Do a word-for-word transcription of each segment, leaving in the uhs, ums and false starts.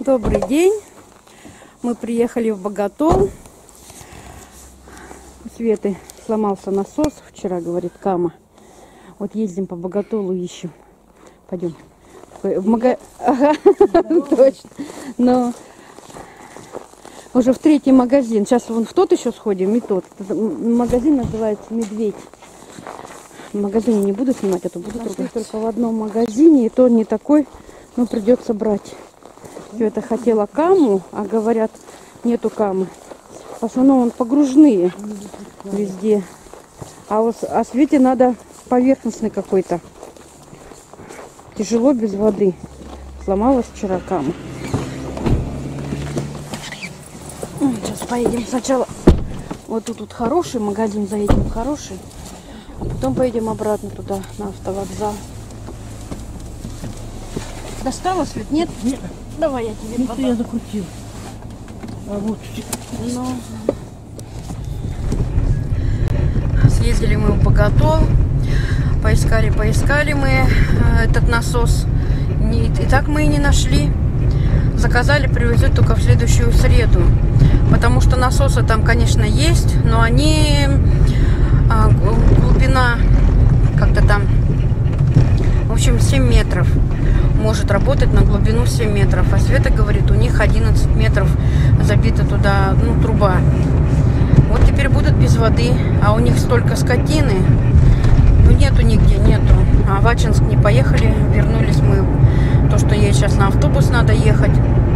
Добрый день. Мы приехали в Боготол. У Светы сломался насос. Вчера, говорит, Кама. Вот ездим по Боготолу, ищем. Пойдем. В мага... Ага, точно. Но уже в третий магазин. Сейчас вон в тот еще сходим, и тот. Магазин называется «Медведь». В магазине не буду снимать, а то буду трогать. Только в одном магазине, и то не такой, но придется брать. Света хотела Каму, а говорят, нету Камы. В основном он погружные везде. А, вот, а Свете надо поверхностный какой-то. Тяжело без воды. Сломалась вчера Кама. Сейчас поедем сначала. Вот тут, тут хороший магазин, заедем в хороший. А потом поедем обратно туда, на автовокзал. Достала, Свет? Нет? Нет. Давай я тебе подам. Я закрутил. А вот. Ну. Съездили мы в Боготол. Поискали, поискали мы этот насос. И так мы и не нашли. Заказали, привезут только в следующую среду. Потому что насосы там, конечно, есть, но они... Глубина как-то там... В общем, семь метров. Может работать на глубину семь метров. А Света говорит, у них одиннадцать метров забита туда, ну, труба. Вот теперь будут без воды. А у них столько скотины. Ну, нету нигде, нету. А в Ачинск не поехали. Вернулись мы. То, что ей сейчас на автобус надо ехать.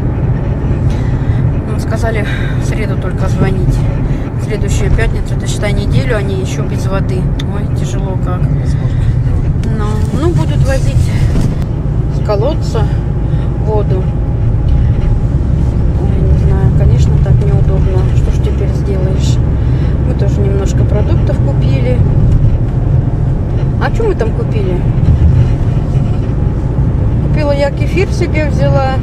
Ну, сказали, в среду только звонить. Следующую пятницу, это считай неделю, они еще без воды. Ой, тяжело как. Но, ну, будут возить с колодца воду. Ой, не знаю, конечно, так неудобно. Что ж теперь сделаешь? Мы тоже немножко продуктов купили. А что мы там купили? Купила я кефир себе, взяла.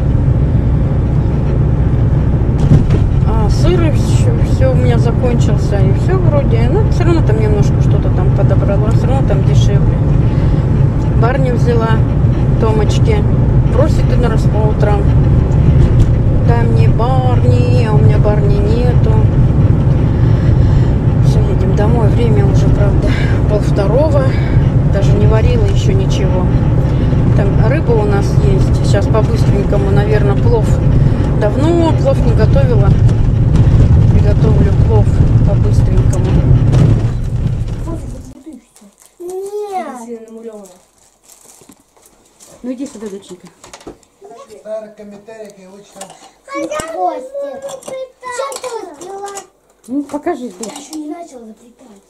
А сыр и все, все у меня закончился. И все вроде. Ну, все равно там немножко что-то там подобрала. Все равно там дешевле. Барни взяла. Томочки. Просит иногда по утрам. Дай мне Барни, а у меня Барни нету. Все, едем домой. Время уже, правда, полвторого. Даже не варила еще ничего. Там рыба у нас есть. Сейчас по-быстренькому, наверное, плов. Давно плов не готовила. Приготовлю плов по-быстренькому. Нет. Ну иди сюда, доченька. Старый комментарий, я вычитал. Что ты успела? Ну покажи, дочь. Я еще не начала заплетать.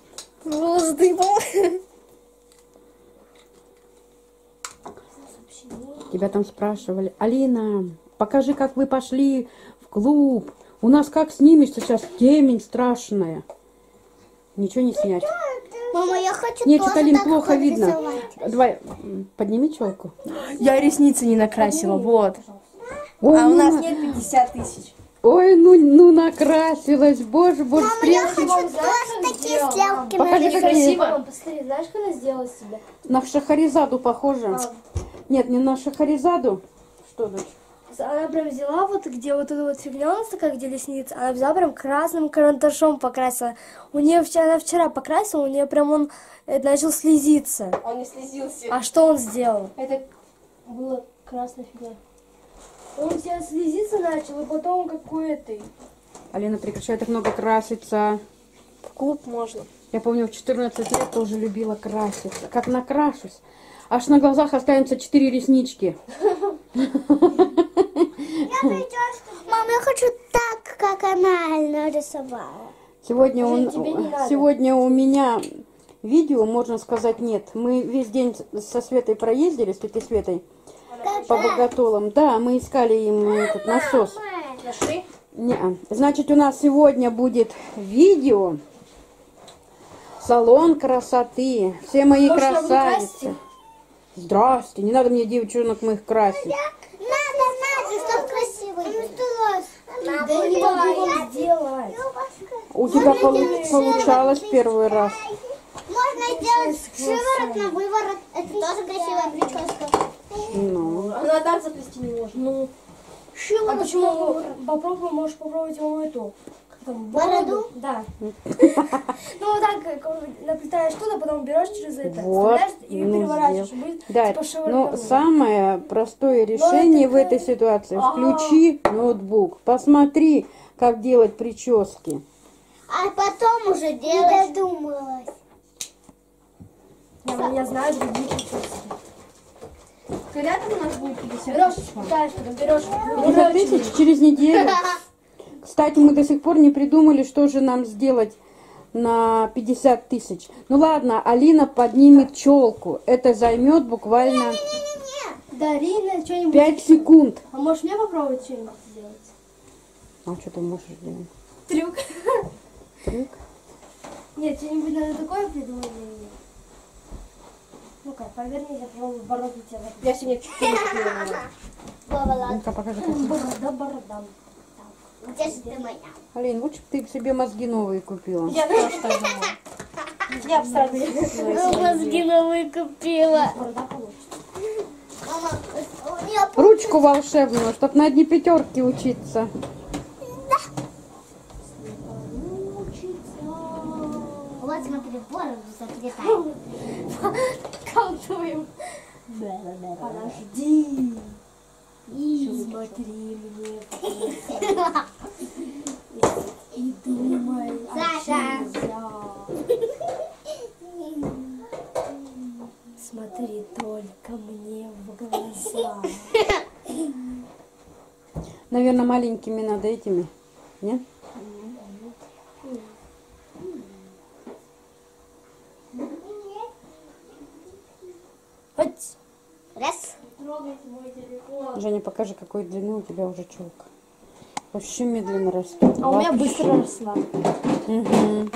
Тебя там спрашивали. Алина, покажи, как вы пошли в клуб. У нас как снимешься сейчас? Темень страшная. Ничего не снять. Мама, я хочу Нет, тоже что-то, Алин, так плохо видно. нарисовать. Давай, подними челку. Я ресницы не накрасила, вот. Ой, А у ну нас на- нет пятьдесят тысяч. Ой, ну, ну накрасилась. Боже, боже, Мама, я стрелки. хочу тоже такие стрелки Покажи, нарисовать. какие. Мама, посмотри, знаешь, как она сделала себе? На Шахаризаду похоже. Нет, не на Шахаризаду. Что, дочь? Она прям взяла вот, где вот эта вот фигня у нас такая, где ресницы, она взяла прям красным карандашом покрасила. У нее вчера, она вчера покрасила, у нее прям он э, начал слезиться. Он не слезился. А что он сделал? Это было красная фигня. Он тебя слезиться начал, и потом какой-то... Алина, прекращай так много краситься. В клуб можно. Я помню, в четырнадцать лет тоже любила краситься. Как накрашусь. Аж на глазах останется четыре реснички. Мама, я хочу так, как она нарисовала. Сегодня, Жень, у, тебе не надо. сегодня у меня видео, можно сказать, нет. Мы весь день со Светой проездили, с этой Светой, по Боготолам. Да, мы искали им этот насос. Нашли? Не-а. Значит, у нас сегодня будет видео. Салон красоты. Все мои Может, нам не красавицы. красите? Здрасте. Не надо мне девчонок моих красить. Надо, надо, чтобы красивый. Да не могу вам сделать. У тебя полу- получалось первый раз. Можно сделать шиворот на выворот. Это тоже красивая прическа. Ну. Она так заплести не может. Ну, А почему? Попробуй, можешь попробовать его эту. Как там, Бороду? Да. Ну вот так, как наплетаешь туда, потом берешь через это, Вот, вставляешь и ну, переворачиваешь. сделай. Будет Да, типа ну шаурма. самое простое решение это в этой как- ситуации. А. Включи ноутбук, посмотри, как делать прически. А потом уже делать. Не додумалась. Я, я знаю другие прически. Когда там у нас будет пятьдесят Берешь, тысяч? пытаешь, потом берешь. пятьдесят тысяч через неделю. Кстати, мы до сих пор не придумали, что же нам сделать на пятьдесят тысяч. Ну ладно, Алина поднимет челку. Это займет буквально Дарина, что-нибудь. пять секунд. А можешь мне попробовать что-нибудь сделать? А что ты можешь делать? Трюк. Трюк? Нет, что-нибудь надо такое придумать для меня. Ну-ка, повернись, я попробую бороду тебя. Я сегодня четыре купила. Бабала. Ну-ка, покажи. как. Борода, борода. Где же ты моя? Алин, лучше бы ты себе мозги новые купила. Я тоже так думала. Я бы сразу Мозги новые купила. Борода получится. Мама, у нее Ручку волшебную, чтоб на одни пятерки учиться. вот смотри, бороду заплетаем. Колдуем. Подожди. И смотри мне. И думай. Саша. Смотри только мне в глаза. Наверное, маленькими надо этими. Нет? Хоть. Раз. Трогайте мой телефон. Женя, покажи, какой длины у тебя уже челка. Вообще медленно растет. А у меня Вообще. быстро росла. Мгм.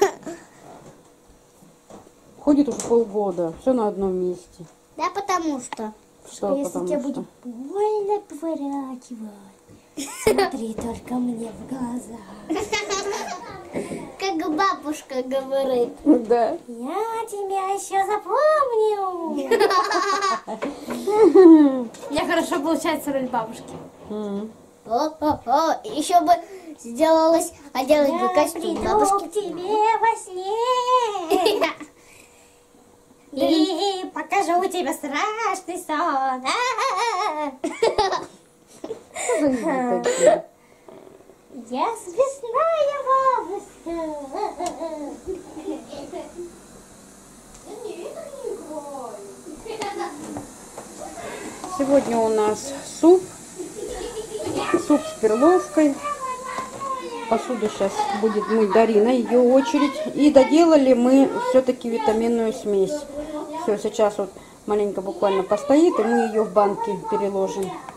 Ходит уже полгода. Все на одном месте. Да, потому что. Что Если потому тебе что? будет больно поворачивать, смотри только мне в глаза. Как бабушка говорит. Да. Я тебя еще запомню. У меня хорошо получается роль бабушки. М. О-о-о, еще бы сделалось, оделась бы костюм бабушки. к тебе во сне. И покажу тебе страшный сон. Что за игры такие? Я связная бабушка. Сегодня у нас суп. Суп с перловкой. Посуду сейчас будет мыть Дарина, ее очередь. И доделали мы все-таки витаминную смесь. Все, сейчас вот маленько буквально постоит, и мы ее в банки переложим.